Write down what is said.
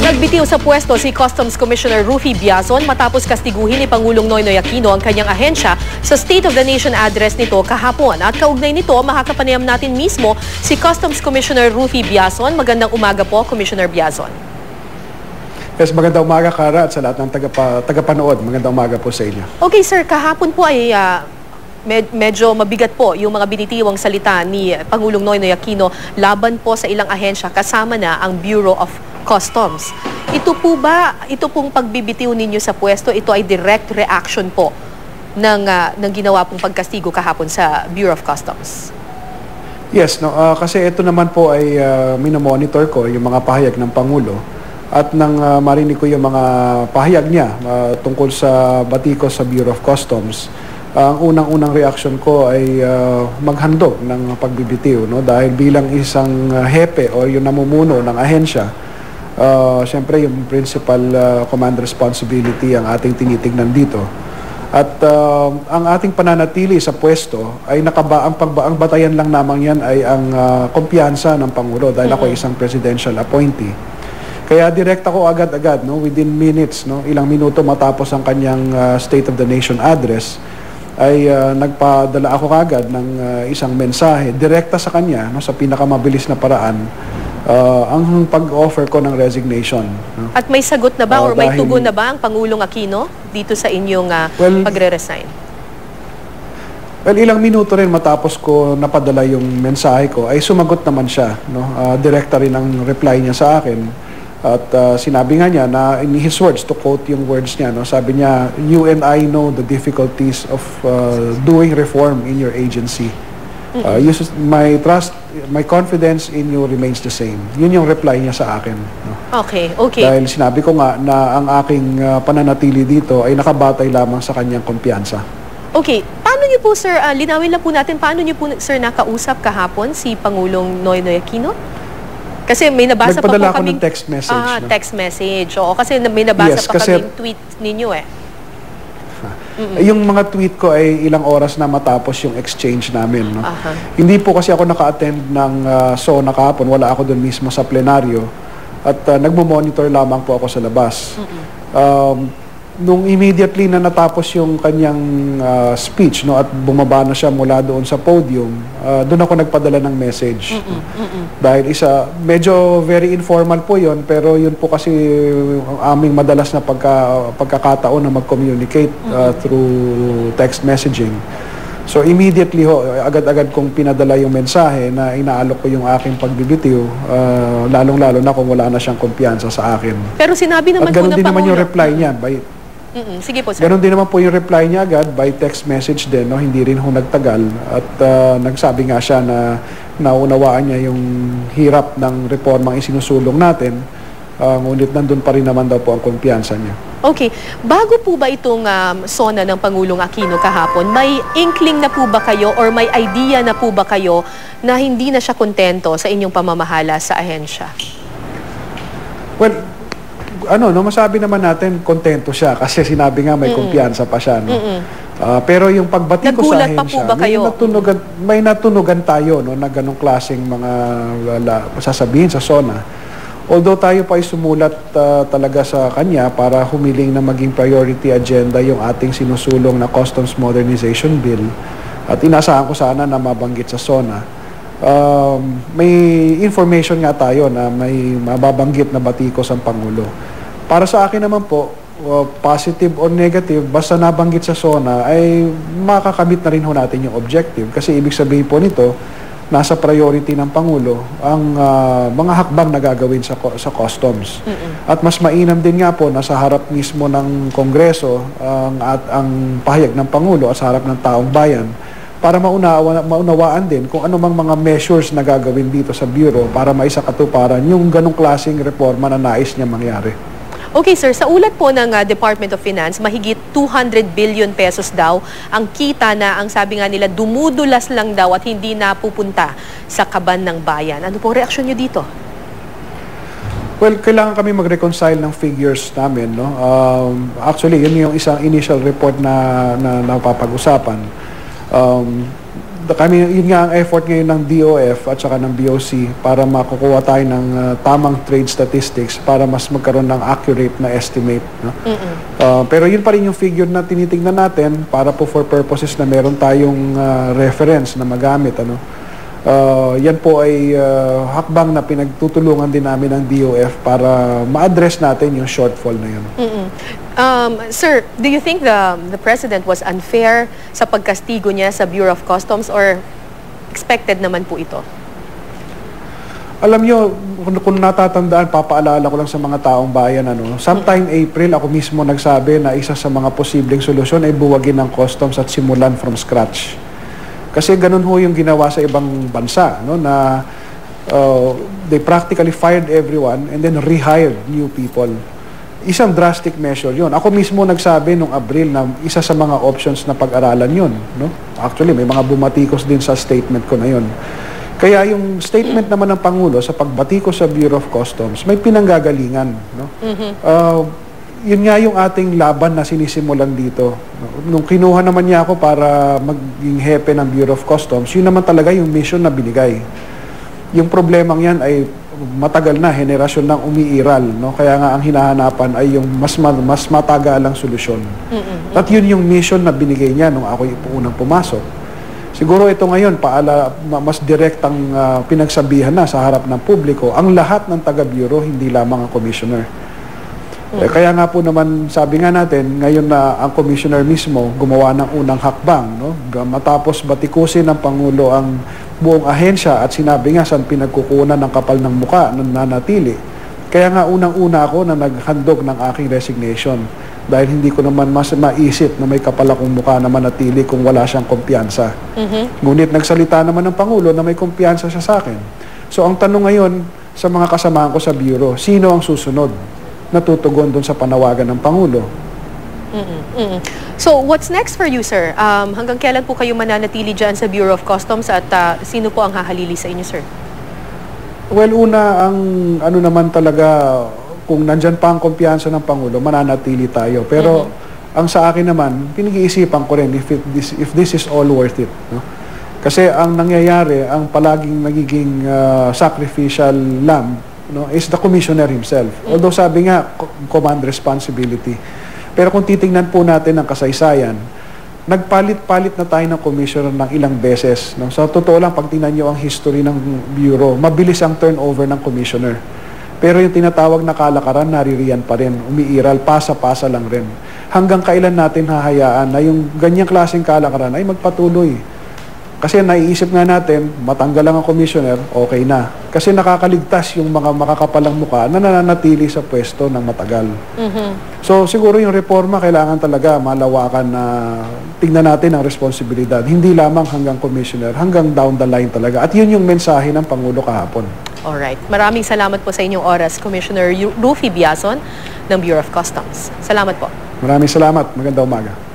Nagbitiw sa pwesto si Customs Commissioner Rufy Biazon matapos kastiguhin ni Pangulong Noynoy Aquino ang kanyang ahensya sa State of the Nation address nito kahapon. At kaugnay nito, makakapanayam natin mismo si Customs Commissioner Rufy Biazon. Magandang umaga po, Commissioner Biazon. Yes, magandang umaga, Kara, at sa lahat ng tagapanood. Magandang umaga po sa inyo. Okay, sir, kahapon po ay medyo mabigat po yung mga binitiwang salita ni Pangulong Noynoy Aquino laban po sa ilang ahensya kasama na ang Bureau of Customs. Ito pong pagbibitiw ninyo sa pwesto, ito ay direct reaction po ng ginawa pong pagkastigo kahapon sa Bureau of Customs. Yes, no, kasi ito naman po ay minomonitor ko yung mga pahayag ng Pangulo at nang marinig ko yung mga pahayag niya tungkol sa batiko sa Bureau of Customs. Ang unang-unang reaction ko ay maghandog ng pagbibitiw, no? Dahil bilang isang hepe o yung namumuno ng ahensya, siyempre yung principal command responsibility ang ating tinitingnan dito. At ang ating pananatili sa pwesto ay ang batayan lang naman yan ay ang kumpiyansa ng Pangulo dahil ako isang presidential appointee. Kaya direct ako agad-agad, no, within minutes, no, ilang minuto matapos ang kanyang State of the Nation address, ay nagpadala ako agad ng isang mensahe direkta sa kanya, no, sa pinakamabilis na paraan, ang pag-offer ko ng resignation. No? At may sagot na ba or may tugon na ba ang Pangulong Aquino dito sa inyong pagre-resign? Well, ilang minuto rin matapos ko napadala yung mensahe ko, ay sumagot naman siya. No? Direkta rin ang reply niya sa akin. At sinabi nga niya na in his words, to quote yung words niya, no, sabi niya, "You and I know the difficulties of doing reform in your agency. My trust, my confidence in you remains the same." Yun yung reply niya sa akin. No? Okay. Dahil sinabi ko nga na ang aking pananatili dito ay nakabatay lamang sa kanyang kumpiyansa. Okay. Paano niyo po, sir, linawin lang po natin, paano niyo po, sir, nakausap kahapon si Pangulong Noynoy Aquino? Kasi may nabasa pa po kaming text message. No? Text message. Oo, kasi may nabasa pa kaming tweet ninyo eh. Yung mga tweet ko ay ilang oras na matapos yung exchange namin. No? Hindi po kasi ako naka-attend ng SONA kahapon. Wala ako doon mismo sa plenaryo. At nagmo-monitor lamang po ako sa labas. Nung immediately na natapos yung kanyang speech, no, at bumaba na siya mula doon sa podium, doon ako nagpadala ng message. Dahil medyo very informal po yon, pero yun po kasi ang aming madalas na pagkakataon na mag-communicate through text messaging. So immediately agad-agad kong pinadala yung mensahe na inaalok ko yung aking pagbibitiw, lalong-lalo na kung wala na siyang kumpiyansa sa akin. Pero sinabi naman po ng Pangulo. At ganun din naman yung reply niya. Sige po, sir. Ganon din naman po yung reply niya agad by text message din, no? Hindi rin nagtagal at nagsabi nga siya na naunawaan niya yung hirap ng reformang isinusulong natin, ngunit nandun pa rin naman daw po ang kumpiyansa niya. Okay. Bago po ba itong SONA ng Pangulong Aquino kahapon, may inkling na po ba kayo or may idea na po ba kayo na hindi na siya kontento sa inyong pamamahala sa ahensya? Well, masabi naman natin kontento siya kasi sinabi nga may kumpiyansa pa siya. No? Pero yung pagbati ko sa ahensya, may natunugan tayo, no, na ganong klaseng mga sasabihin sa SONA. Although tayo pa ay sumulat talaga sa kanya para humiling na maging priority agenda yung ating sinusulong na Customs Modernization Bill at inasahan ko sana na mabanggit sa SONA. May information nga tayo na may mababanggit na batikos ang Pangulo. Para sa akin naman po, positive or negative, basta nabanggit sa SONA ay makakamit na rin natin yung objective. Kasi ibig sabihin po nito, nasa priority ng Pangulo ang mga hakbang na gagawin sa customs. At mas mainam din nga po na sa harap mismo ng Kongreso ang pahayag ng Pangulo at sa harap ng taong bayan para maunawaan din kung ano mang mga measures na gagawin dito sa Bureau para maisakatuparan yung ganong klaseng reforma na nais niya mangyari. Okay, sir. Sa ulat po ng Department of Finance, mahigit 200 billion pesos daw ang kita na ang sabi nga nila dumudulas lang daw at hindi napupunta sa kaban ng bayan. Ano po reaksyon niyo dito? Well, kailangan kami mag-reconcile ng figures namin. No? Actually, yun yung isang initial report na napapag-usapan. yun nga ang effort ngayon ng DOF at saka ng BOC para makukuha tayo ng tamang trade statistics para mas magkaroon ng accurate na estimate. No? Pero yun pa rin yung figure na tinitingnan natin para po for purposes na meron tayong reference na magamit. Ano? Yan po ay hakbang na pinagtutulungan din namin ng DOF para ma-address natin yung shortfall na yun. Sir, do you think the President was unfair sa pagkastigo niya sa Bureau of Customs or expected naman po ito? Alam nyo, kung natatandaan, papaalala ko lang sa mga taong bayan, sometime April, ako mismo nagsabi na isa sa mga posibleng solusyon ay buwagin ng customs at simulan from scratch. Kasi ganun ho yung ginawa sa ibang bansa, na they practically fired everyone and then rehired new people. Isang drastic measure yun. Ako mismo nagsabi nung Abril na isa sa mga options na pag-aralan yun. No? Actually, may mga bumatikos din sa statement ko na yun. Kaya yung statement naman ng Pangulo sa pagbatikos sa Bureau of Customs, may pinanggagalingan. No? Yun nga yung ating laban na sinisimulan dito. Nung kinuha naman niya ako para maging hepe ng Bureau of Customs, yun naman talaga yung mission na binigay. Yung problemang yan ay matagal na, henerasyon nang umiiral. No? Kaya nga ang hinahanapan ay yung mas matagalang solusyon. At yun yung mission na binigay niya nung ako yung unang pumasok. Siguro ito ngayon, mas direktang pinagsabihan na sa harap ng publiko, ang lahat ng taga-bureau, hindi lamang ang commissioner. Kaya nga po naman, sabi nga natin, ngayon na ang commissioner mismo gumawa ng unang hakbang, no? Matapos batikusin ng Pangulo ang buong ahensya at sinabi nga saan pinagkukunan ng kapal ng muka na nanatili. Kaya nga unang-una ako na naghandog ng aking resignation dahil hindi ko naman mas maisip na may kapal akong muka na manatili kung wala siyang kumpiyansa. Ngunit nagsalita naman ng Pangulo na may kumpiyansa siya sa akin. So ang tanong ngayon sa mga kasamahan ko sa Bureau, sino ang susunod na tutugon doon sa panawagan ng Pangulo? So, what's next for you, sir? Hanggang kailan po kayo mananatili dyan sa Bureau of Customs at sino po ang hahalili sa inyo, sir? Well, una, ang naman talaga, kung nandyan pa ang kumpiyansa ng Pangulo, mananatili tayo. Pero, ang sa akin naman, pinag-iisipan ko rin if this is all worth it. No? Kasi ang nangyayari, ang palaging nagiging sacrificial lamb, is the commissioner himself. Although sabi nga, command responsibility. Pero kung titingnan po natin ang kasaysayan, nagpalit-palit na tayo ng commissioner ng ilang beses. No? Sa totoo lang, pag tingnan nyo ang history ng Bureau, mabilis ang turnover ng commissioner. Pero yung tinatawag na kalakaran, naririyan pa rin. Umiiral, pasa-pasa lang rin. Hanggang kailan natin hahayaan na yung ganyang klaseng kalakaran ay magpatuloy. Kasi naiisip nga natin, matanggal lang ang commissioner, okay na. Kasi nakakaligtas yung mga makakapalang mukha na nananatili sa pwesto ng matagal. So siguro yung reforma kailangan talaga malawakan na tingnan natin ang responsibilidad. Hindi lamang hanggang commissioner, hanggang down the line talaga. At yun yung mensahe ng Pangulo kahapon. Alright. Maraming salamat po sa inyong oras, Commissioner Rufy Biazon ng Bureau of Customs. Salamat po. Maraming salamat. Magandang umaga.